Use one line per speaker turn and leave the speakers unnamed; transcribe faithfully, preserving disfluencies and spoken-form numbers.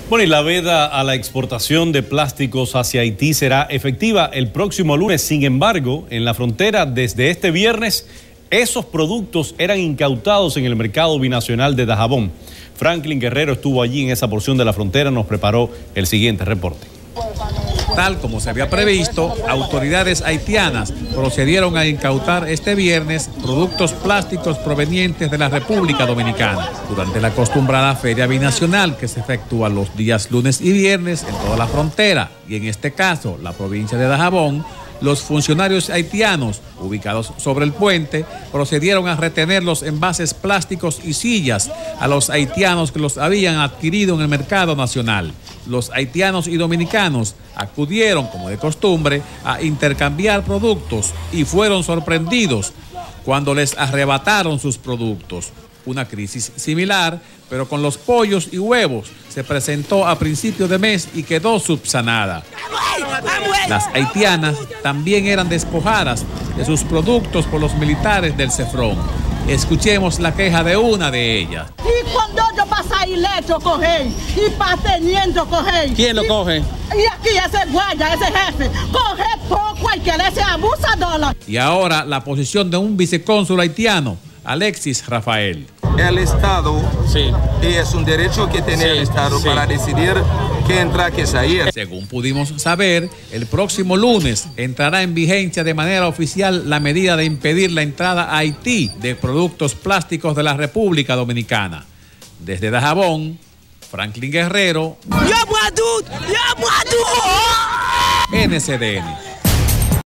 Bueno, y la veda a la exportación de plásticos hacia Haití será efectiva el próximo lunes. Sin embargo, en la frontera desde este viernes, esos productos eran incautados en el mercado binacional de Dajabón. Franklin Guerrero estuvo allí en esa porción de la frontera, nos preparó el siguiente reporte.
Tal como se había previsto, autoridades haitianas procedieron a incautar este viernes productos plásticos provenientes de la República Dominicana durante la acostumbrada feria binacional que se efectúa los días lunes y viernes en toda la frontera y en este caso la provincia de Dajabón. Los funcionarios haitianos ubicados sobre el puente procedieron a retener los envases plásticos y sillas a los haitianos que los habían adquirido en el mercado nacional. Los haitianos y dominicanos acudieron, como de costumbre, a intercambiar productos y fueron sorprendidos cuando les arrebataron sus productos. Una crisis similar, pero con los pollos y huevos, se presentó a principios de mes y quedó subsanada. Las haitianas también eran despojadas de sus productos por los militares del Cefrón. Escuchemos la queja de una de ellas.
Y cuando yo paso ahí lecho coge y para teniendo coge.
¿Quién lo
y,
coge?
Y aquí ese guardia, ese jefe, coge por cualquier ese abusador.
Y ahora la posición de un vicecónsul haitiano, Alexis Rafael.
El Estado,
sí.
Y es un derecho que tiene sí, el Estado sí. para decidir qué entra, qué salir.
Según pudimos saber, el próximo lunes entrará en vigencia de manera oficial la medida de impedir la entrada a Haití de productos plásticos de la República Dominicana. Desde Dajabón, Franklin Guerrero, N C D N.